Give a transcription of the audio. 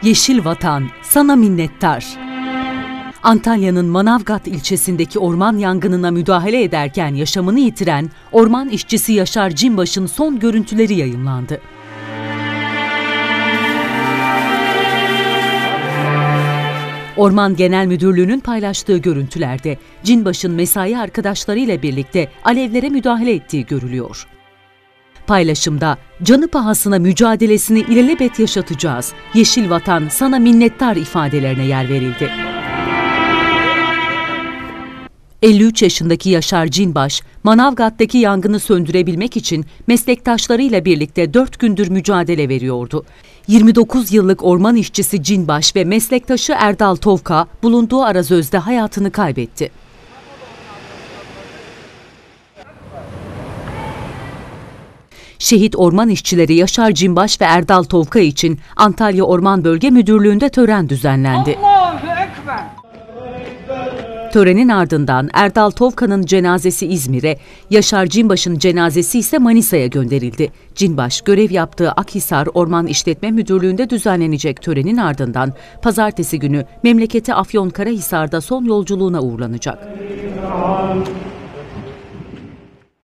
Yeşil Vatan, sana minnettar. Antalya'nın Manavgat ilçesindeki orman yangınına müdahale ederken yaşamını yitiren orman işçisi Yaşar Cinbaş'ın son görüntüleri yayımlandı. Orman Genel Müdürlüğü'nün paylaştığı görüntülerde Cinbaş'ın mesai arkadaşlarıyla birlikte alevlere müdahale ettiği görülüyor. Paylaşımda canı pahasına mücadelesini ilelebet yaşatacağız, Yeşil Vatan sana minnettar ifadelerine yer verildi. 53 yaşındaki Yaşar Cinbaş, Manavgat'taki yangını söndürebilmek için meslektaşlarıyla birlikte 4 gündür mücadele veriyordu. 29 yıllık orman işçisi Cinbaş ve meslektaşı Erdal Tovka bulunduğu arazözde hayatını kaybetti. Şehit orman işçileri Yaşar Cinbaş ve Erdal Tovka için Antalya Orman Bölge Müdürlüğü'nde tören düzenlendi. Törenin ardından Erdal Tovka'nın cenazesi İzmir'e, Yaşar Cinbaş'ın cenazesi ise Manisa'ya gönderildi. Cinbaş, görev yaptığı Akhisar Orman İşletme Müdürlüğü'nde düzenlenecek törenin ardından pazartesi günü memleketi Afyonkarahisar'da son yolculuğuna uğurlanacak.